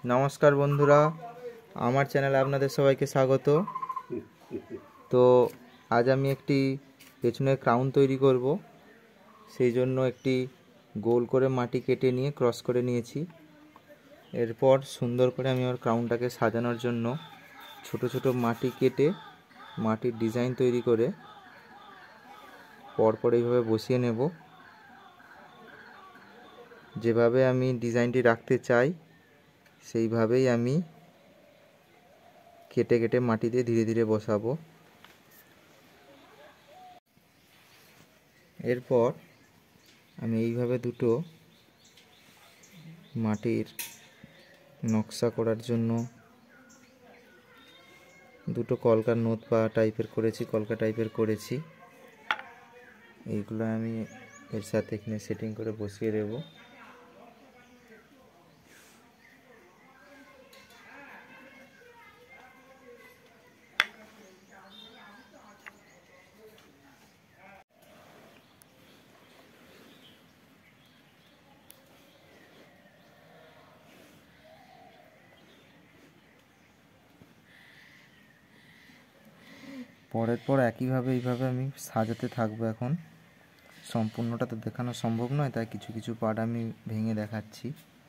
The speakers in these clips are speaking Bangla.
নমস্কার বন্ধুরা, আমার চ্যানেলে আপনাদের সবাইকে স্বাগত। তো আজ আমি একটি পেছনের ক্রাউন তৈরি করব। সেই জন্য একটি গোল করে মাটি কেটে নিয়ে ক্রস করে নিয়েছি। এরপর সুন্দর করে আমি আমার ক্রাউনটাকে সাজানোর জন্য ছোট ছোট মাটি কেটে মাটির ডিজাইন তৈরি করে পরপর এইভাবে বসিয়ে নেব। যেভাবে আমি ডিজাইনটি রাখতে চাই সেইভাবেই আমি কেটে কেটে মাটিতে ধীরে ধীরে বসাবো। এরপর আমি এইভাবে দুটো মাটির নকশা করার জন্য দুটো কলকার নোট পা টাইপের করেছি, কলকা টাইপের করেছি। এইগুলো আমি এর সাথে এখানে সেটিং করে বসিয়ে দেবো। পরের পর একইভাবে এইভাবে আমি সাজাতে থাকবো। এখন সম্পূর্ণটা তো দেখানো সম্ভব নয়, তাই কিছু কিছু পার্ট আমি ভেঙে দেখাচ্ছি।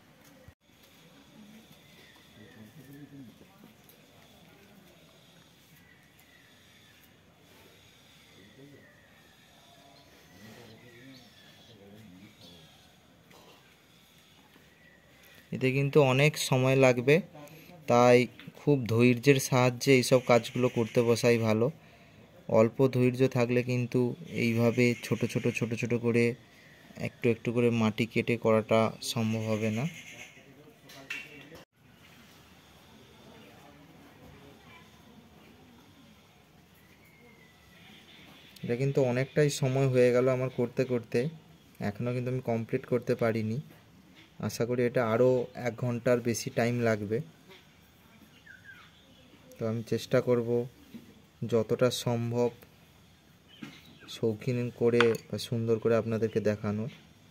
এতে কিন্তু অনেক সময় লাগবে, তাই খুব ধৈর্যের সাহায্যে এইসব কাজগুলো করতে বসাই ভালো। অল্প ধৈর্য থাকলে কিন্তু এইভাবে ছোট ছোট করে একটু একটু করে মাটি কেটে করাটা সম্ভব হবে না। এটা কিন্তু অনেকটাই সময় হয়ে গেল আমার করতে করতে, এখনও কিন্তু আমি কমপ্লিট করতে পারিনি। আশা করি এটা আরও 1 ঘন্টার বেশি টাইম লাগবে। তো আমি চেষ্টা করব যতটা সম্ভব শৌখিন করে বা সুন্দর করে আপনাদেরকে দেখানোর।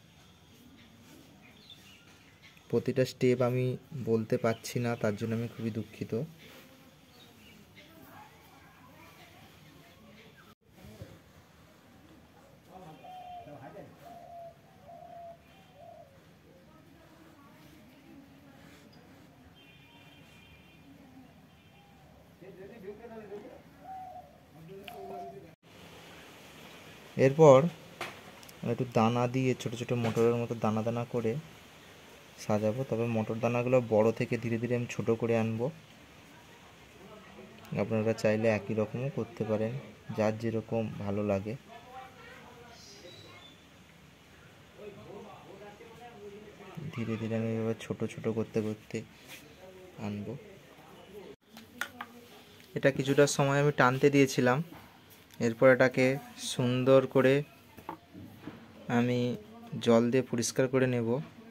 প্রতিটা স্টেপ আমি বলতে পারছি না, তার জন্য আমি খুবই দুঃখিত। এরপর একটু দানা দিয়ে ছোট ছোট মটরের মতো দানা দানা করে সাজাবো। তবে মটর দানাগুলো বড় থেকে ধীরে ধীরে আমি ছোট করে আনবো। আপনারা চাইলে একই রকমও করতে পারেন, যার যেরকম ভালো লাগে। ধীরে ধীরে আমি এভাবে ছোট ছোট করতে করতে আনবো। এটা কিছুটা সময় আমি টানতে দিয়েছিলাম। এরপর এটাকে সুন্দর করে আমি জল দিয়ে পরিষ্কার করে নেব।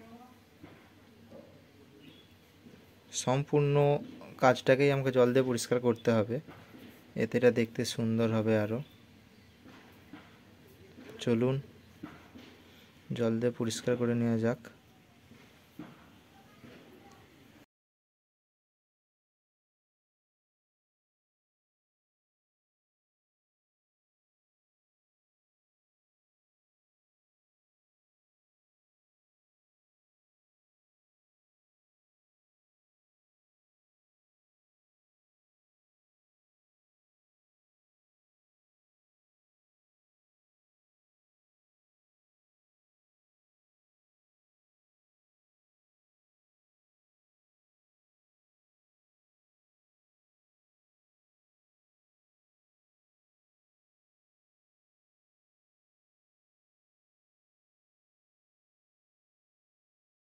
সম্পূর্ণ কাজটাকেই আমাকে জল দিয়ে পরিষ্কার করতে হবে, এতে এটা দেখতে সুন্দর হবে আরও। চলুন জল দিয়ে পরিষ্কার করে নেওয়া যাক।